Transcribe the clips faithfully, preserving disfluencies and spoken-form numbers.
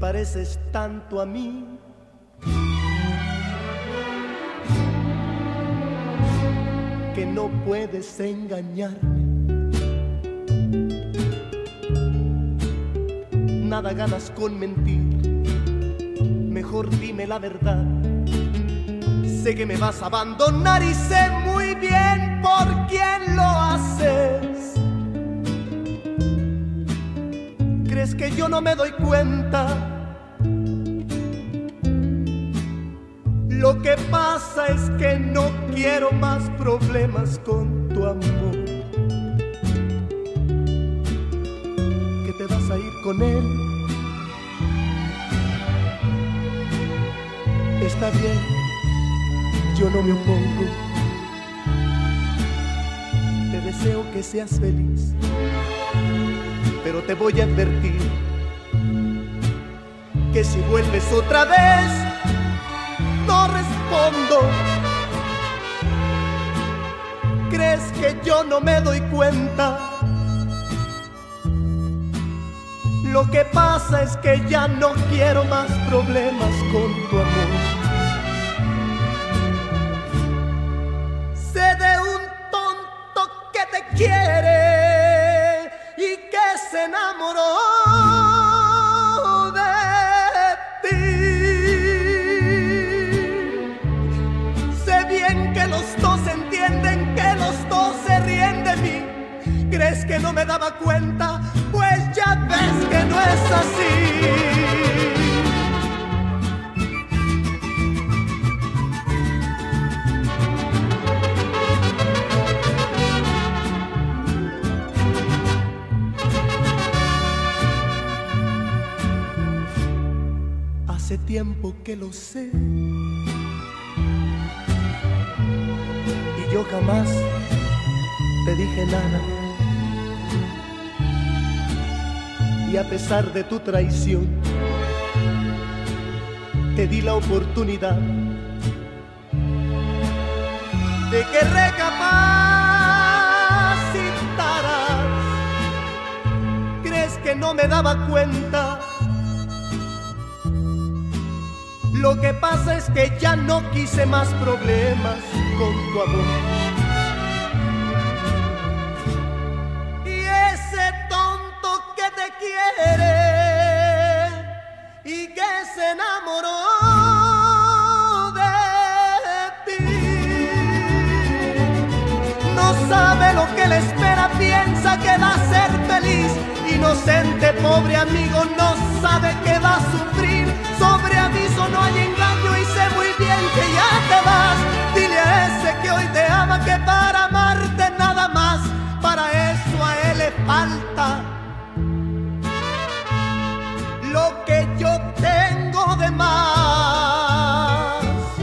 pareces tanto a mí. Que no puedes engañarme. Nada ganas con mentir. Mejor dime la verdad. Sé que me vas a abandonar y sé muy bien por quién lo haces. ¿Crees que yo no me doy cuenta? Lo que pasa es que no quiero más problemas con tu amor. ¿Que te vas a ir con él? Está bien, yo no me opongo. Te deseo que seas feliz, pero te voy a advertir que si vuelves otra vez no respondo. ¿Crees que yo no me doy cuenta? Lo que pasa es que ya no quiero más problemas con tu amor. Sé de un tonto que te quiere y que se enamoró de ti. Sé bien que los dos entienden, que los dos se ríen de mí. ¿Crees que no me daba cuenta? Pues ya ves que no es así. Hace tiempo que lo sé y yo jamás te dije nada. Y a pesar de tu traición, te di la oportunidad de que recapacitaras. ¿Crees que no me daba cuenta? Lo que pasa es que ya no quise más problemas con tu amor. Quiere y que se enamoró de ti. No sabe lo que le espera, piensa que va a ser feliz. Inocente, pobre amigo, no sabe que va a sufrir. Sobre aviso no hay engaño y sé muy bien que ya te vas. Dile a ese que hoy te ama que para amarte nada más, para eso a él le falta lo que yo tengo de más.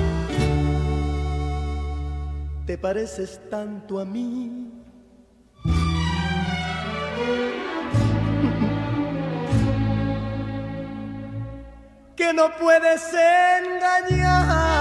Te pareces tanto a mí. Que no puedes engañar.